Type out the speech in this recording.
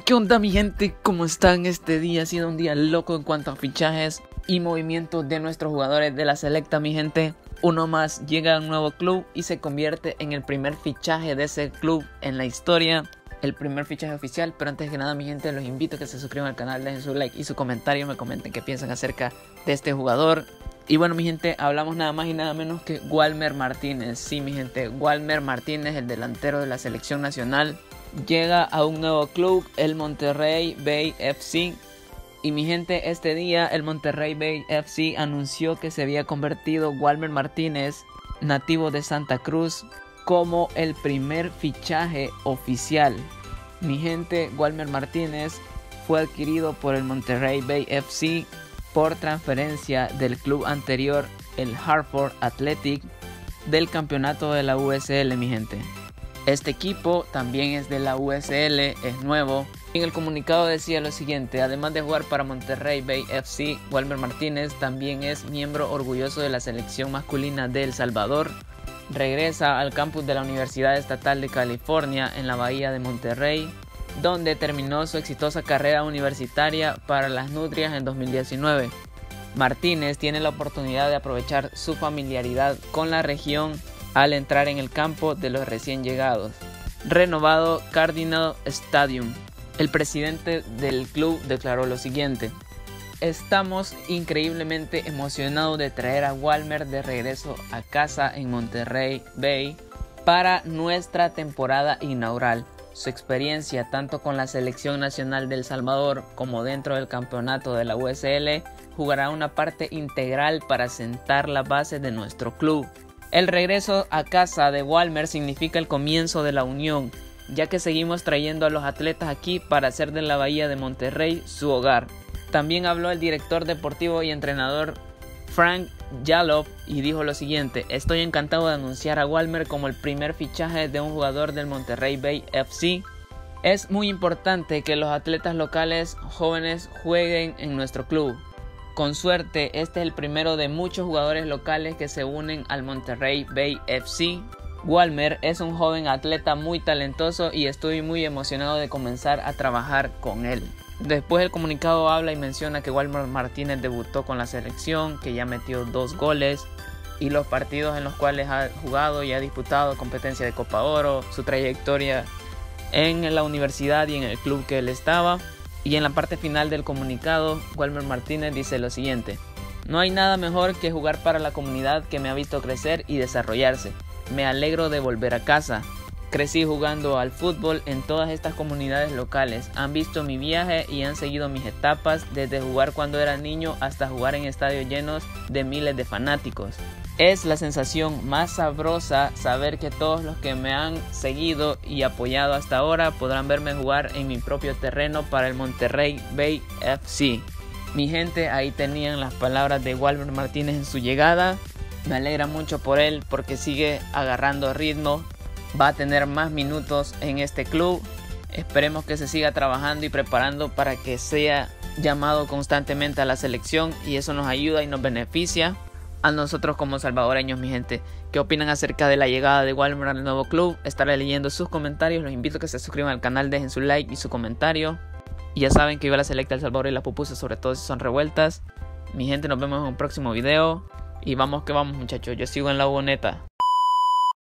¿Qué onda mi gente? ¿Cómo están? Este día ha sido un día loco en cuanto a fichajes y movimientos de nuestros jugadores de la selecta, mi gente. Uno más llega a un nuevo club y se convierte en el primer fichaje de ese club en la historia. El primer fichaje oficial, pero antes que nada mi gente, los invito a que se suscriban al canal, dejen su like y su comentario, me comenten qué piensan acerca de este jugador. Y bueno mi gente, hablamos nada más y nada menos que Walmer Martínez. Sí mi gente, Walmer Martínez, el delantero de la selección nacional, llega a un nuevo club, el Monterrey Bay FC. Y mi gente, este día el Monterrey Bay FC anunció que se había convertido Walmer Martínez, nativo de Santa Cruz, como el primer fichaje oficial. Mi gente, Walmer Martínez fue adquirido por el Monterrey Bay FC por transferencia del club anterior, el Hartford Athletic, del campeonato de la USL, mi gente. Este equipo también es de la USL, es nuevo. En el comunicado decía lo siguiente: además de jugar para Monterrey Bay FC, Walmer Martínez también es miembro orgulloso de la selección masculina de El Salvador. Regresa al campus de la Universidad Estatal de California en la Bahía de Monterrey, donde terminó su exitosa carrera universitaria para las Nutrias en 2019. Martínez tiene la oportunidad de aprovechar su familiaridad con la región al entrar en el campo de los recién llegados. Renovado Cardinal Stadium. El presidente del club declaró lo siguiente: estamos increíblemente emocionados de traer a Walmer de regreso a casa en Monterrey Bay para nuestra temporada inaugural. Su experiencia tanto con la selección nacional de El Salvador como dentro del campeonato de la USL jugará una parte integral para sentar la base de nuestro club. El regreso a casa de Walmer significa el comienzo de la unión, ya que seguimos trayendo a los atletas aquí para hacer de la Bahía de Monterrey su hogar. También habló el director deportivo y entrenador Frank Yallop y dijo lo siguiente: estoy encantado de anunciar a Walmer como el primer fichaje de un jugador del Monterrey Bay FC. Es muy importante que los atletas locales jóvenes jueguen en nuestro club. Con suerte, este es el primero de muchos jugadores locales que se unen al Monterrey Bay FC. Walmer es un joven atleta muy talentoso y estoy muy emocionado de comenzar a trabajar con él. Después el comunicado habla y menciona que Walmer Martínez debutó con la selección, que ya metió 2 goles y los partidos en los cuales ha jugado y ha disputado competencia de Copa Oro, su trayectoria en la universidad y en el club que él estaba. Y en la parte final del comunicado, Walmer Martínez dice lo siguiente: no hay nada mejor que jugar para la comunidad que me ha visto crecer y desarrollarse. Me alegro de volver a casa. Crecí jugando al fútbol en todas estas comunidades locales. Han visto mi viaje y han seguido mis etapas, desde jugar cuando era niño hasta jugar en estadios llenos de miles de fanáticos. Es la sensación más sabrosa saber que todos los que me han seguido y apoyado hasta ahora podrán verme jugar en mi propio terreno para el Monterrey Bay FC. Mi gente, ahí tenían las palabras de Walmer Martínez en su llegada. Me alegra mucho por él porque sigue agarrando ritmo. Va a tener más minutos en este club. Esperemos que se siga trabajando y preparando para que sea llamado constantemente a la selección, y eso nos ayuda y nos beneficia a nosotros como salvadoreños, mi gente. ¿Qué opinan acerca de la llegada de Walmer al nuevo club? Estaré leyendo sus comentarios. Los invito a que se suscriban al canal, dejen su like y su comentario. Y ya saben que viva la selecta El Salvador y las pupusas, sobre todo si son revueltas. Mi gente, nos vemos en un próximo video. Y vamos que vamos, muchachos. Yo sigo en la boneta.